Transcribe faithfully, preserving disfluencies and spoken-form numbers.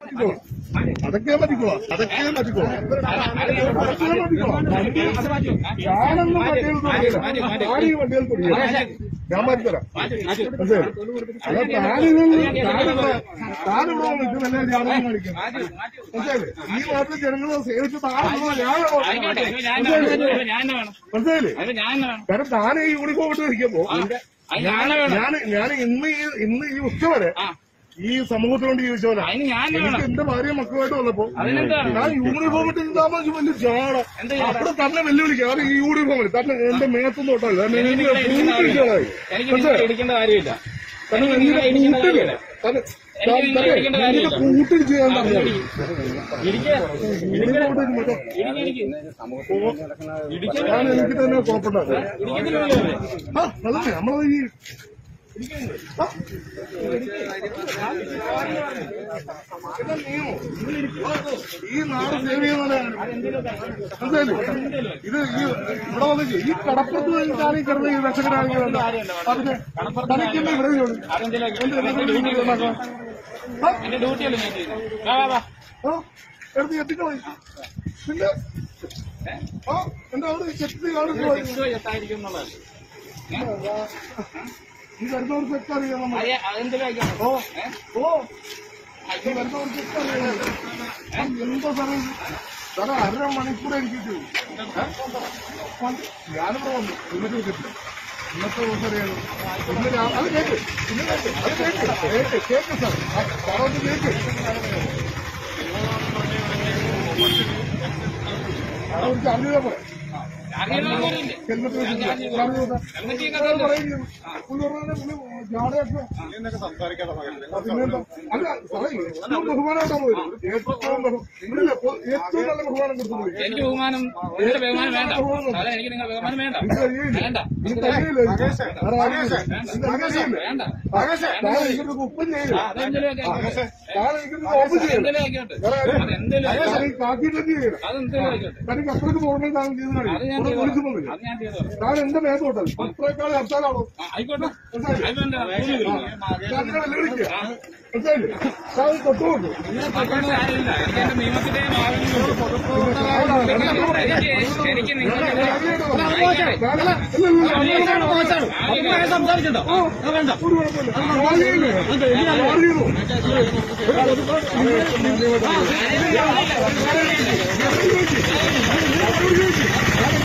അതൊക്കെ പറ്റിക്കോളാം അതൊക്കെ പറ്റിക്കോളാം അതൊക്കെ പറ്റിക്കോളാം ഞാനൊന്നും വണ്ടിയിൽ ആരെയും വണ്ടിയിൽ കൊടുക്കില്ല ഞാൻ മാറ്റിത്തരാം മനസ്സിലായി അത് താനിവിടെ താനിവിടെ വന്നിട്ട് നല്ല ജാതകം കാണിക്കാം മനസ്സിലായില്ലേ ഈ നാട്ടിലെ ജനങ്ങളെ സേവിച്ച് മനസ്സിലായില്ലേ കാരണം താൻ ഈ യൂണിഫോം ഇട്ട് ഇരിക്കുമ്പോ ഞാൻ ഞാൻ ഇന്ന് ഈ ഇന്ന് ഈ ഉച്ച വരെ ഈ സമൂഹത്തിന് വേണ്ടി ജീവിച്ചവനാ എനിക്ക് എന്റെ ഭാര്യ മക്കളുമായിട്ട് വന്നപ്പോ ഞാൻ യൂണിഫോം ഇട്ട് താമസിച്ചു വലിയ ജാട അവിടെ തന്നെ വെല്ലുവിളിക്കുക അത് ഈ യൂണിഫോമിൽ തന്നെ എന്റെ മേത്തൊന്നും തൊട്ടല്ല കൂട്ടിടിച്ച് ഞാൻ പറഞ്ഞത് ഞാൻ എനിക്ക് തന്നെ കോപ്പുണ്ടാക്കും ആ അതല്ലേ നമ്മളത് ഈ ഈ നാട് സേവ് ചെയ്യുന്നതാണ് മനസ്സിലായില്ലേ ഇത് ഈ ഇവിടെ വന്നിട്ട് ഈ കടപ്പുറത്ത് കഴിഞ്ഞാൽ കിടന്ന് ഈ വിഷകരാണെങ്കിൽ അതിന് തനിക്കെന്നെ ഇവിടെ എടുത്ത് എത്തിക്കളെ പിന്നെ ആ എന്താ അവിടെ ചെത്തി കാണുന്നു ഈ വരുന്നവർക്ക് ഒക്കെ അറിയാം ഓ ഓ ഈ വരുന്നവർക്ക് ഒക്കെ അറിയാം എന്തോ സാറേ സാറേ അര മണിക്കൂർ എനിക്ക് ഞാനിവിടെ വന്നു എന്നിട്ട് കിട്ടി ഇന്നത്തെ ദിവസം അറിയാലോ ഇന്ന് അത് കേക്ക് ഇന്ന് കേക്ക് അത് കേക്ക് കേക്ക് കേക്ക് സാർ സാറേ ഒന്ന് കേക്ക് അതൊരു അറിയാ പോലെ ബഹുമാനമായിട്ടാണ് പോയത് ഏറ്റവും ഏറ്റവും നല്ല ബഹുമാനം കൊടുത്തു പോയി എനിക്ക് ബഹുമാനം ബഹുമാനം വേണ്ട എനിക്ക് നിങ്ങൾ ബഹുമാനം വേണ്ട വേണ്ട ഉപ്പം ചെയ്യില്ല കാക്കിയിട്ടൊക്കെ ചെയ്യില്ല തനിക്ക് അത്രയ്ക്ക് പോകണമെങ്കിൽ താങ്കൾ ചെയ്ത് ഞാൻ എന്റെ മേത്തോട്ടൽ അത്രയേക്കാൾ ഹർത്താലാണോ ആയിക്കോട്ടെ വെല്ലുവിളിക്കുക മനസ്സിലായില്ലേ തൊട്ടുകൊണ്ടു നിയമത്തിന്റെ സംസാരിക്കണ്ടോ വേണ്ട